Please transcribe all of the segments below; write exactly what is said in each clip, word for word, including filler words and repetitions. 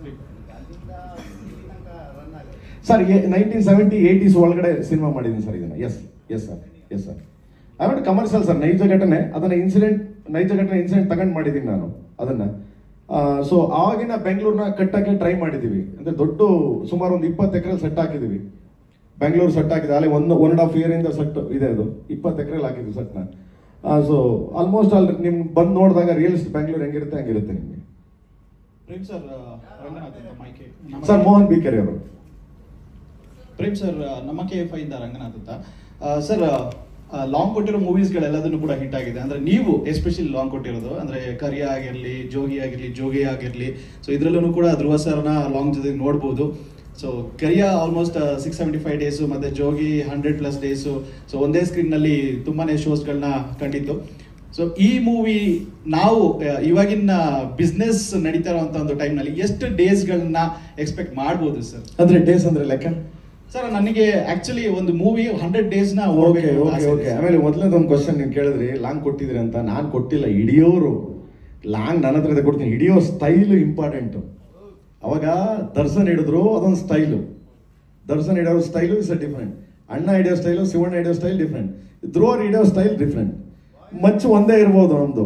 Sir nineteen seventy eighties ಒಳಗಡೆ cinema ಮಾಡಿದ್ದೀನಿ sir ಇದನ್ನ. Yes yes sir yes sir I not commercial sir, ನೈಜ ಘಟನೆ. ಅದನ್ನ ಇನ್ಸಿಡೆಂಟ್ ನೈಜ ಘಟನೆ ಇನ್ಸಿಡೆಂಟ್ ತಗೊಂಡು ಮಾಡಿದ್ದೀನಿ ನಾನು ಅದನ್ನ. ಸೊ ಆವಾಗಿನ ಬೆಂಗಳೂರನ್ನ ಕಟ್ಟಕ್ಕೆ ಟ್ರೈ ಮಾಡಿದ್ದೀವಿ. ಅಂದ್ರೆ ದೊಡ್ಡ ಸುಮಾರು ಒಂದು ಇಪ್ಪತ್ತು ಎಕರೆ ಸೆಟ್ ಹಾಕಿದ್ದೀವಿ. ಬೆಂಗಳೂರು ಸೆಟ್ ಹಾಕಿದೆ ಅಲ್ಲಿ ಒಂದು ಒನ್ ಅಂಡ್ ಹಾಫ್ ಇಯರ್ ಇಂದ ಸೆಟ್ ಇದೆ. ಅದು ಇಪ್ಪತ್ತು ಎಕರೆಲ್ಲಿ ಹಾಕಿದ್ವಿ ಸೆಟ್ನ. ಸೊ ಆಲ್ಮೋಸ್ಟ್ ಅಲ್ಲಿ ನಿಮ್ಗೆ ಬಂದು ನೋಡಿದಾಗ ರಿಯಲಿಸ್ಟ್ ಬೆಂಗಳೂರು ಹೆಂಗಿರುತ್ತೆ ಹಂಗಿರುತ್ತೆ ನಿಮಗೆ. ಪ್ರೇಮ್ ಸರ್ ರಂಗನಾಥ್ ಅಂತ ಮೈಕೆ ಸರ್ ಮೋಹನ್ ಬಿ ಕೆರೆ ಅವರು. ಪ್ರೇಮ್ ಸರ್ ನಮ್ಮ ಕೆ ಎಫ್ ಇಂದ ರಂಗನಾಥ್ ಅಂತ ಸರ್. ಲಾಂಗ್ ಕೊಟ್ಟಿರೋ ಮೂವೀಸ್ಗಳೆಲ್ಲದನ್ನು ಕೂಡ ಹಿಟ್ ಆಗಿದೆ. ಅಂದ್ರೆ ನೀವು ಎಸ್ಪೆಷಲಿ ಲಾಂಗ್ ಕೊಟ್ಟಿರೋದು ಅಂದ್ರೆ ಕರಿಯ ಆಗಿರಲಿ, ಜೋಗಿ ಆಗಿರಲಿ, ಜೋಗಿ ಆಗಿರಲಿ. ಸೊ ಇದರಲ್ಲೂ ಕೂಡ ಧ್ರುವ ಸರ್ನ ಲಾಂಗ್ ಜೊತೆ ನೋಡ್ಬೋದು. So Kariya almost six seventy five days ಮತ್ತೆ Jogi hundred plus days. So ಒಂದೇ ಸ್ಕ್ರೀನ್ ನಲ್ಲಿ ತುಂಬಾನೇ ಶೋಸ್ಗಳನ್ನ ಕಂಡಿತ್ತು. ಸೊ ಈ ಮೂವಿ ನಾವು ಇವಾಗಿನ ಬಿಸ್ನೆಸ್ ನಡೀತಾ ಇರುವಂತ ಒಂದು ಟೈಮ್ ನಲ್ಲಿ ಎಷ್ಟು ಡೇಸ್ ಗಳನ್ನ ಎಕ್ಸ್ಪೆಕ್ಟ್ ಮಾಡಬಹುದು ಸರ್? ಅಂದ್ರೆ ಡೇಸ್ ಅಂದ್ರೆ ಲೆಕ್ಕ ಸರ್ ನನಗೆ ಆಕ್ಚುಲಿ ಒಂದು ಮೂವಿ ಹಂಡ್ರೆಡ್ ಡೇಸ್ ನ ಓಕೆ ಓಕೆ ಓಕೆ ಆಮೇಲೆ ಮೊದಲನೇದೊಂದು ಕ್ವಶನ್ ನೀವು ಕೇಳಿದ್ರಿ ಲಾಂಗ್ ಕೊಟ್ಟಿದ್ರಿ ಅಂತ. ನಾನು ಕೊಟ್ಟಿಲ್ಲ, ಹಿಡಿಯೋರು ಲಾಂಗ್ ನನ್ನ ಹತ್ರ ಕೊಡ್ತೀನಿ. ಹಿಡಿಯೋ ಸ್ಟೈಲ್ ಇಂಪಾರ್ಟೆಂಟು. ಅವಾಗ ದರ್ಶನ್ ಹಿಡಿದ್ರು ಅದೊಂದು ಸ್ಟೈಲು. ದರ್ಶನ್ ಹಿಡಿಯೋ ಸ್ಟೈಲು ಇಸ್ ಅ ಡಿಫ್ರೆಂಟ್. ಅಣ್ಣ ಹಿಡಿಯೋ ಸ್ಟೈಲು, ಶಿವಣ್ಣ ಹಿಡಿಯೋ ಸ್ಟೈಲ್ ಡಿಫ್ರೆಂಟ್, ಧ್ರುವರ್ ಹಿಡಿಯೋ ಸ್ಟೈಲ್ ಡಿಫ್ರೆಂಟ್. ಮಚ್ಚು ಒಂದೇ ಇರ್ಬೋದು ನಮ್ದು.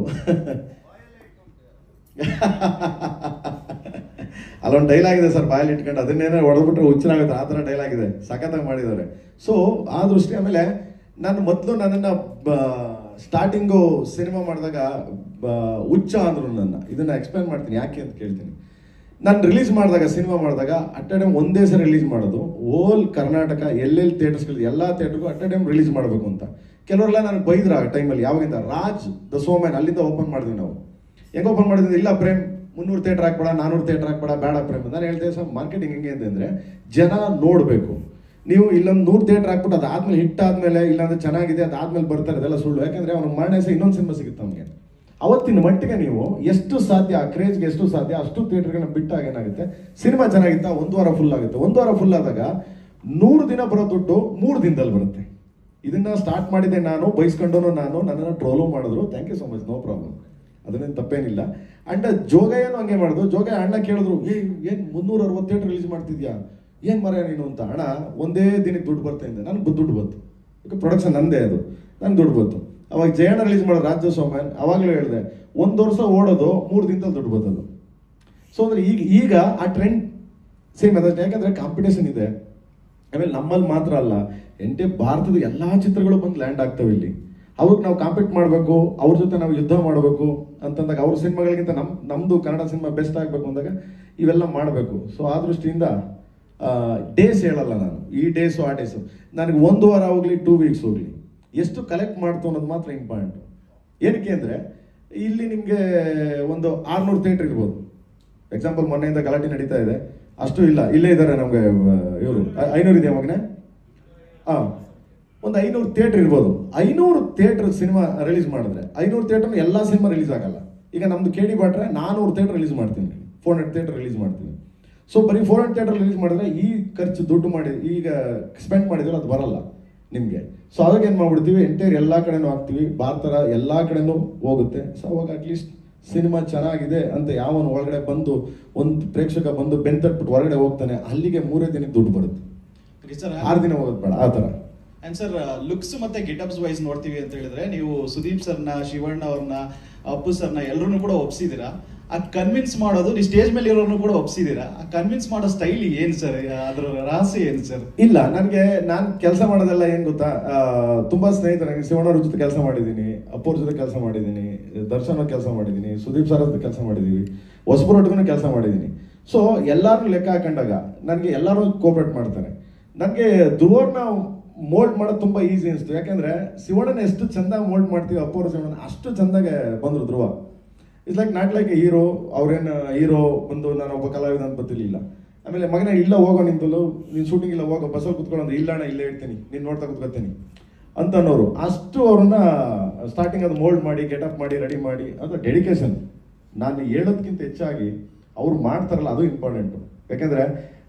ಅಲ್ಲೊಂದು ಡೈಲಾಗ್ ಇದೆ ಸರ್, ಬಾಯಲ್ಲಿ ಇಟ್ಕೊಂಡು ಅದನ್ನೇನೋ ಹೊಡೆದ್ಬಿಟ್ರೆ ಹುಚ್ಚನಾಗುತ್ತೆ, ಆ ಥರ ಡೈಲಾಗ್ ಇದೆ. ಸಖತ್ತಾಗಿ ಮಾಡಿದ್ದಾರೆ. ಸೊ ಆ ದೃಷ್ಟಿ. ಆಮೇಲೆ ನಾನು ಮೊದಲು ನನ್ನನ್ನು ಸ್ಟಾರ್ಟಿಂಗು ಸಿನಿಮಾ ಮಾಡಿದಾಗ ಹುಚ್ಚ ಅಂದರು ನನ್ನ. ಇದನ್ನು ಎಕ್ಸ್ಪ್ಲೇನ್ ಮಾಡ್ತೀನಿ ಯಾಕೆ ಅಂತ ಕೇಳ್ತೀನಿ. ನಾನು ರಿಲೀಸ್ ಮಾಡಿದಾಗ ಸಿನಿಮಾ ಮಾಡಿದಾಗ ಅಟ್ ಎ ಟೈಮ್ ಒಂದೇ ಸರಿ ರಿಲೀಸ್ ಮಾಡೋದು. ಓಲ್ ಕರ್ನಾಟಕ ಎಲ್ಲೆಲ್ಲಿ ಥಿಯೇಟರ್ಸ್ಗಳಿದೆ ಎಲ್ಲ ಥಿಯೇಟರ್ಗೂ ಅಟ್ ಎ ಟೈಮ್ ರಿಲೀಸ್ ಮಾಡಬೇಕು ಅಂತ. ಕೆಲವರೆಲ್ಲ ನನಗೆ ಬೈದ್ರ ಆ ಟೈಮಲ್ಲಿ. ಯಾವಾಗಿಂದ ರಾಜ್ ದ ಸೋಮ್ಯಾನ್ ಅಲ್ಲಿಂದ ಓಪನ್ ಮಾಡಿದ್ವಿ ನಾವು. ಹೆಂಗೆ ಓಪನ್ ಮಾಡಿದ್ವಿ? ಇಲ್ಲ ಪ್ರೇಮ್ ಮುನ್ನೂರು ಥಿಯೇಟರ್ ಹಾಕ್ಬೇಡ, ನಾನೂರು ಥಿಯೇಟರ್ ಹಾಕ್ಬೇಡ, ಬೇಡ ಪ್ರೇಮ್. ನಾನು ಹೇಳ್ತೇವೆ ಸರ್ ಮಾರ್ಕೆಟಿಂಗ್ ಹೆಂಗೆ ಅಂತಂದರೆ ಜನ ನೋಡಬೇಕು. ನೀವು ಇಲ್ಲೊಂದು ನೂರು ಥಿಯೇಟರ್ ಹಾಕ್ಬಿಟ್ಟು ಅದಾದ್ಮೇಲೆ ಹಿಟ್ ಆದಮೇಲೆ ಇಲ್ಲಾಂದ್ರೆ ಚೆನ್ನಾಗಿದೆ ಅದಾದ್ಮೇಲೆ ಬರ್ತಾರೆ, ಅದೆಲ್ಲ ಸುಳ್ಳು. ಯಾಕಂದರೆ ಅವ್ನಿಗೆ ಮರಣ ಸಹ ಇನ್ನೊಂದು ಸಿನಿಮಾ ಸಿಗುತ್ತೆ ನಮಗೆ. ಅವತ್ತಿನ ಮಟ್ಟಿಗೆ ನೀವು ಎಷ್ಟು ಸಾಧ್ಯ ಆ ಕ್ರೇಜ್ಗೆ ಎಷ್ಟು ಸಾಧ್ಯ ಅಷ್ಟು ಥಿಯೇಟರ್ಗಳನ್ನ ಬಿಟ್ಟಾಗ ಏನಾಗುತ್ತೆ, ಸಿನಿಮಾ ಚೆನ್ನಾಗಿತ್ತ ಒಂದು ವಾರ ಫುಲ್ ಆಗುತ್ತೆ. ಒಂದು ವಾರ ಫುಲ್ ಆದಾಗ ನೂರು ದಿನ ಬರೋ ದುಡ್ಡು ಮೂರು ದಿನದಲ್ಲಿ ಬರುತ್ತೆ. ಇದನ್ನ ಸ್ಟಾರ್ಟ್ ಮಾಡಿದ್ದೆ ನಾನು, ಬೈಸ್ಕೊಂಡೋನು ನಾನು, ನನ್ನನ್ನು ಟ್ರೋಲು ಮಾಡಿದ್ರು. Thank you so much, no problem, ಅದನ್ನೇನು ತಪ್ಪೇನಿಲ್ಲ. ಅಂಡ್ ಜೋಗಯ್ಯನು ಹಂಗೆ ಮಾಡಿದ್ರು. ಜೋಗಯ್ಯ ಅಣ್ಣ ಕೇಳಿದ್ರು, ಏ ಏನು ಮುನ್ನೂರ ಅರವತ್ತು ಥಿಯೇಟರ್ ರಿಲೀಸ್ ಮಾಡ್ತಿದ್ಯಾ, ಏನು ಮರ ನೀನು ಅಂತ. ಅಣ್ಣ ಒಂದೇ ದಿನಕ್ಕೆ ದುಡ್ಡು ಬರ್ತಾ ಇದ್ದೆ, ನನಗೆ ದುಡ್ಡು ಬಂತು. ಓಕೆ, ಪ್ರೊಡಕ್ಷನ್ ನಂದೇ ಅದು, ನನಗೆ ದುಡ್ಡು ಬಂತು. ಅವಾಗ ಜಯಣ್ಣ ರಿಲೀಸ್ ಮಾಡೋದು ರಾಜ್ಯ ಸೋಮ್ಯಾನ್, ಅವಾಗಲೂ ಹೇಳಿದೆ ಒಂದು ವರ್ಷ ಓಡೋದು ಮೂರು ದಿನದಲ್ಲಿ ದುಡ್ಡು ಬರ್ತದು. ಸೊ ಅಂದರೆ ಈಗ ಈಗ ಆ ಟ್ರೆಂಡ್ ಸೇಮ್ ಅದಷ್ಟೇ. ಯಾಕಂದರೆ ಕಾಂಪಿಟೇಷನ್ ಇದೆ. ಆಮೇಲೆ ನಮ್ಮಲ್ಲಿ ಮಾತ್ರ ಅಲ್ಲ, ಎಂಟೇ ಭಾರತದ ಎಲ್ಲ ಚಿತ್ರಗಳು ಬಂದು ಲ್ಯಾಂಡ್ ಆಗ್ತವೆ ಇಲ್ಲಿ. ಅವ್ರಿಗೆ ನಾವು ಕಾಂಪೀಟ್ ಮಾಡಬೇಕು, ಅವ್ರ ಜೊತೆ ನಾವು ಯುದ್ಧ ಮಾಡಬೇಕು ಅಂತಂದಾಗ ಅವ್ರ ಸಿನಿಮಾಗಳಿಗಿಂತ ನಮ್ಮ ನಮ್ಮದು ಕನ್ನಡ ಸಿನಿಮಾ ಬೆಸ್ಟ್ ಆಗಬೇಕು ಅಂದಾಗ ಇವೆಲ್ಲ ಮಾಡಬೇಕು. ಸೊ ಆ ದೃಷ್ಟಿಯಿಂದ ಡೇಸ್ ಹೇಳಲ್ಲ ನಾನು, ಈ ಡೇಸು ಆ ಡೇಸು. ನನಗೆ ಒಂದು ವಾರ ಹೋಗಲಿ ಟೂ ವೀಕ್ಸ್ ಹೋಗಲಿ ಎಷ್ಟು ಕಲೆಕ್ಟ್ ಮಾಡ್ತು ಅನ್ನೋದು ಮಾತ್ರ ಇಂಪಾರ್ಟೆಂಟು. ಏನಕ್ಕೆ ಅಂದರೆ ಇಲ್ಲಿ ನಿಮಗೆ ಒಂದು ಆರುನೂರು ಥಿಯೇಟ್ರ್ ಇರ್ಬೋದು. ಎಕ್ಸಾಂಪಲ್ ಮೊನ್ನೆಯಿಂದ ಗಲಾಟೆ ನಡೀತಾ ಇದೆ, ಅಷ್ಟು ಇಲ್ಲ, ಇಲ್ಲೇ ಇದ್ದಾರೆ ನಮಗೆ ಇವರು ಐನೂರು ಇದೆಯಾ ಮಗನೇ? ಹಾಂ, ಒಂದು ಐನೂರು ಥಿಯೇಟ್ರ್ ಇರ್ಬೋದು. ಐನೂರು ಥಿಯೇಟ್ರ್ ಸಿನಿಮಾ ರಿಲೀಸ್ ಮಾಡಿದ್ರೆ ಐನೂರು ಥಿಯೇಟ್ರ್ ಎಲ್ಲ ಸಿನಿಮಾ ರಿಲೀಸ್ ಆಗಲ್ಲ. ಈಗ ನಮ್ದು ಕೆ ಡಿ ಬಾಟ್ರೆ ನಾನೂರು ಥಿಯೇಟ್ರ್ ರಿಲೀಸ್ ಮಾಡ್ತೀನಿ, ಫೋರ್ ಹಂಡ್ರೆಡ್ ಥಿಯೇಟ್ರ್ ರಿಲೀಸ್ ಮಾಡ್ತೀನಿ. ಸೊ ಬರೀ ಫೋರ್ ಹಂಡ್ರೆಡ್ ಥಿಯೇಟ್ರ್ ರಿಲೀಸ್ ಮಾಡಿದ್ರೆ ಈ ಖರ್ಚು ದುಡ್ಡು ಮಾಡಿ ಈಗ ಸ್ಪೆಂಡ್ ಮಾಡಿದ್ರೆ ಅದು ಬರಲ್ಲ ನಿಮಗೆ. ಸೊ ಅವಾಗ ಏನು ಮಾಡ್ಬಿಡ್ತೀವಿ, ಎಂಟೈರ್ ಎಲ್ಲ ಕಡೆನೂ ಹಾಕ್ತೀವಿ, ಭಾರತದ ಎಲ್ಲ ಕಡೆನೂ ಹೋಗುತ್ತೆ. ಸೊ ಅವಾಗ ಅಟ್ಲೀಸ್ಟ್ ಸಿನಿಮಾ ಚೆನ್ನಾಗಿದೆ ಅಂತ ಯಾವನು ಒಳಗಡೆ ಬಂದು ಒಂದು ಪ್ರೇಕ್ಷಕ ಬಂದು ಬೆಂತಟ್ಬಿಟ್ಟು ಹೊರಗಡೆ ಹೋಗ್ತಾನೆ, ಅಲ್ಲಿಗೆ ಮೂರೇ ದಿನಕ್ಕೆ ದುಡ್ಡು ಬರುತ್ತೆ. ಆರು ದಿನ ಹೋಗೋದು ಬೇಡ ಆ ಥರ. ಅಂಡ್ ಸರ್ ಲುಕ್ಸ್ ಮತ್ತೆ ಗೆಟಪ್ಸ್ ವೈಸ್ ನೋಡ್ತೀವಿ ಅಂತ ಹೇಳಿದ್ರೆ ನೀವು ಸುದೀಪ್ ಸರ್ನ, ಶಿವಣ್ಣ ಅವ್ರನ್ನ, ಅಪ್ಪು ಸರ್ನ ಎಲ್ಲರನ್ನು ಕೂಡ ಒಪ್ಸಿದ್ದೀರಾ. ಆ ಕನ್ವಿನ್ಸ್ ಮಾಡೋದು ನೀವು ಸ್ಟೇಜ್ ಮೇಲೆ ಇರೋನು ಕೂಡ ಒಪ್ಸಿದ್ದೀರಾ. ಆ ಕನ್ವಿನ್ಸ್ ಮಾಡೋ ಸ್ಟೈಲ್ ಏನ್ ಸರ್, ಅದ್ರ ರಹಸ್ಯ ಏನು ಸರ್? ಇಲ್ಲ, ನನಗೆ ನಾನು ಕೆಲಸ ಮಾಡೋದೆಲ್ಲ ಏನು ಗೊತ್ತಾ, ತುಂಬಾ ಸ್ನೇಹಿತರು. ನನಗೆ ಶಿವಣ್ಣವ್ರ ಜೊತೆ ಕೆಲಸ ಮಾಡಿದ್ದೀನಿ, ಅಪ್ಪವ್ರ ಜೊತೆ ಕೆಲಸ ಮಾಡಿದ್ದೀನಿ, ದರ್ಶನ್ ಅವ್ರ ಕೆಲಸ ಮಾಡಿದ್ದೀನಿ, ಸುದೀಪ್ ಸರ್ ಜೊತೆ ಕೆಲಸ ಮಾಡಿದ್ದೀವಿ, ಹೊಸಬರೊಟ್ಟಿಗೂ ಕೆಲಸ ಮಾಡಿದ್ದೀನಿ. ಸೊ ಎಲ್ಲರೂ ಲೆಕ್ಕ ಹಾಕೊಂಡಾಗ ನನಗೆ ಎಲ್ಲರೂ ಕೋಆಪರೇಟ್ ಮಾಡ್ತಾರೆ. ನನಗೆ ಧ್ರುವರ್ನ ಮೋಲ್ಡ್ ಮಾಡೋದು ತುಂಬ ಈಸಿ ಅನಿಸ್ತು. ಯಾಕೆಂದರೆ ಶಿವಣ್ಣನ ಎಷ್ಟು ಚೆಂದಾಗಿ ಮೋಲ್ಡ್ ಮಾಡ್ತೀವಿ, ಅಪ್ಪವ್ರ ಶಿವಣ್ಣನ ಅಷ್ಟು ಚೆಂದಾಗೆ ಬಂದರು Dhruva. It's like not like hero. ಅವ್ರೇನು ಹೀರೋ ಬಂದು ನಾನು ಒಬ್ಬ ಕಲಾವಿದ ಅಂತ ಗೊತ್ತಿರಲಿಲ್ಲ. ಆಮೇಲೆ ಮಗನ ಇಲ್ಲ ಹೋಗೋ ನಿಂತಲು, ನೀನು ಶೂಟಿಂಗ್ ಇಲ್ಲ ಹೋಗೋ, ಬಸ್ಸಲ್ಲಿ ಕುತ್ಕೊಳ್ಳೋ ಅಂದ್ರೆ ಇಲ್ಲ ಅಣ್ಣ ಇಲ್ಲೇ ಇರ್ತೀನಿ, ನೀನು ನೋಡ್ತಾ ಕುತ್ಕೊತೀನಿ ಅಂತ ಅನ್ನೋರು. ಅಷ್ಟು ಅವ್ರನ್ನ ಸ್ಟಾರ್ಟಿಂಗ್ ಅದು ಮೋಲ್ಡ್ ಮಾಡಿ ಗೆಟಪ್ ಮಾಡಿ ರೆಡಿ ಮಾಡಿ, ಅದು ಡೆಡಿಕೇಶನ್. ನಾನು ಹೇಳೋದಕ್ಕಿಂತ ಹೆಚ್ಚಾಗಿ ಅವ್ರು ಮಾಡ್ತಾರಲ್ಲ ಅದು ಇಂಪಾರ್ಟೆಂಟು. ಯಾಕೆಂದರೆ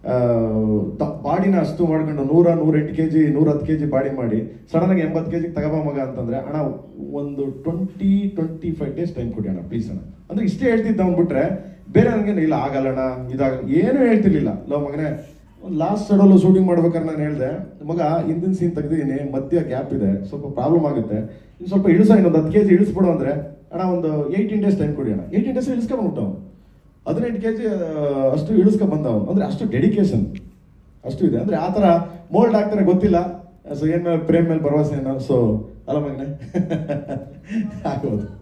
ಬಾಡಿನ ಅಷ್ಟು ಮಾಡ್ಕೊಂಡು ನೂರ ನೂರೆಂಟು ಕೆ ಜಿ ನೂರ ಹತ್ತು ಕೆ ಜಿ ಬಾಡಿ ಮಾಡಿ ಸಡನ್ನಾಗಿ ಎಂಬತ್ತು ಕೆ ಜಿಗೆ ತಗೋಬ ಮಗ ಅಂತಂದರೆ, ಅಣ್ಣ ಒಂದು twenty twenty five days time ಕೊಡಿ ಅಣ್ಣ ಪ್ಲೀಸ್ ಅಣ್ಣ ಅಂದರೆ ಇಷ್ಟೇ ಹೇಳ್ತಿದ್ದ ಅಂದ್ಬಿಟ್ರೆ ಬೇರೆ ನನಗೇನು ಇಲ್ಲ ಆಗಲ್ಲಣ್ಣ ಇದಾಗ ಏನೂ ಹೇಳ್ತಿರ್ಲಿಲ್ಲ ಲವ್ ಮಗನೇ. ಒಂದು ಲಾಸ್ಟ್ ಶೆಡ್ಯೂಲ್ ಶೂಟಿಂಗ್ ಮಾಡ್ಬೇಕಾದ್ರೆ ನಾನು ಹೇಳಿದೆ, ಮಗ ಹಿಂದಿನ ಸೀನ್ ತೆಗ್ದಿದ್ದೀನಿ, ಮಧ್ಯ ಗ್ಯಾಪ್ ಇದೆ, ಸ್ವಲ್ಪ ಪ್ರಾಬ್ಲಮ್ ಆಗುತ್ತೆ, ಇನ್ನು ಸ್ವಲ್ಪ ಇಳಿಸ, ಇನ್ನೊಂದು ಹತ್ತು ಕೆ ಜಿ ಇಳಿಸ್ಬಿಡು ಅಂದರೆ, ಅಣ್ಣ ಒಂದು ಏಯ್ಟೀನ್ ಡೇಸ್ ಟೈಮ್ ಕೊಡಿ ಅಣ್ಣ. ಏಯ್ಟೀನ್ ಡೇಸ್ ಇಳಿಸ್ಕೊಂಡ್ಬಿಟ್ಟು ಹದಿನೆಂಟು ಕೆ ಜಿ ಅಷ್ಟು ಇಳಿಸ್ಕೊಂಡ್ ಬಂದವನು. ಅಂದರೆ ಅಷ್ಟು ಡೆಡಿಕೇಶನ್ ಅಷ್ಟು ಇದೆ. ಅಂದರೆ ಆ ಥರ ಮೋಲ್ಡ್ ಆಗ್ತಾರೆ ಗೊತ್ತಿಲ್ಲ. ಸೊ ಏನು ಪ್ರೇಮ್ ಮೇಲೆ ಭರವಸೆ ಏನೋ. ಸೊ ಅಲ್ಲ ಮಗನೇ ಆಗೋದು.